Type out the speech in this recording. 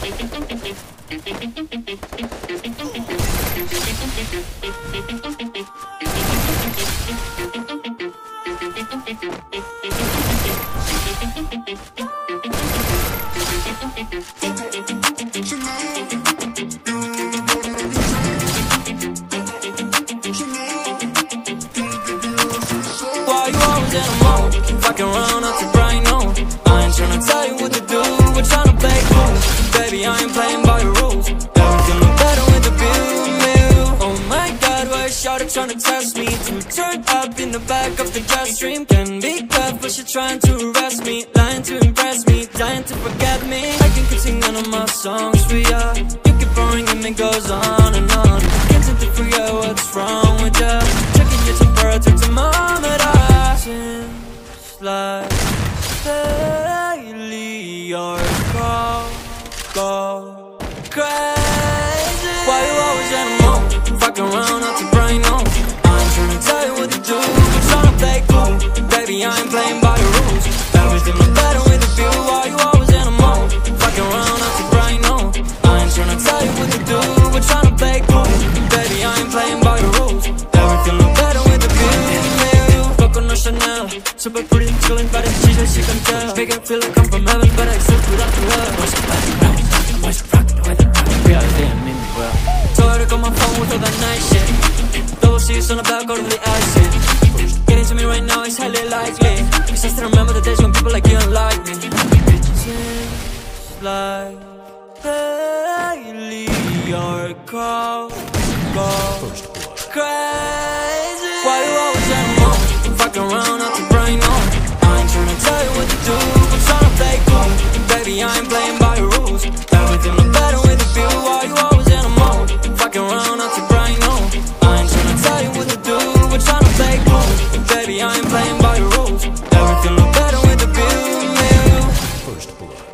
Why you always in a mode? Fucking around up to bright noon. I ain't tryna tell you what to do, we're tryna play cool. Baby, I ain't playing by your rules. Everything look better with the view. Oh my God, why is Shawty tryna test me? To turn up in the back of the jet stream. Can be careful, she trying to arrest me. Lying to impress me, dying to forget me. I can keep singing all my songs for ya. You keep boring and it goes on and on. Can't seem to forget what's wrong with ya. Checking your temperature thermometer. Seems like daily your call go crazy. Why you always in a mood? Fucking around up to bright noon. I ain't tryna tell you what to do, I'm tryna play cool. Baby, I ain't playing by the rules. Everything look better with a view. Why you always in a mood? Fucking around up to bright noon. I ain't tryna tell you what to do, we're tryna play cool. Baby, I ain't playing by the rules. Everything look better with a view. Coconut Chanel, super pretty, chillin', but it's cheese, she can tell. Make it feel like I'm from heaven, but I exist without the love. What's rockin' the way they rock? Yeah, they didn't mean me well. Told her to call my phone with all that nice shit. Double C's on the back, go to the ice. Getting to me right now is highly likely. Cause I still remember the days when people like you don't like me. Seems like daily your call go crazy. Why you always in a mood? Fucking around up to bright noon. I ain't tryna tell you what to do, I'm tryna play cool. Baby, I ain't playing by your rules. Everything look better with a view. Why you always in a mood? Fucking around up to bright noon. I ain't tryna tell you what to do, we're tryna play cool. Baby, I ain't playing by your rules. Everything look better with a view. First blood.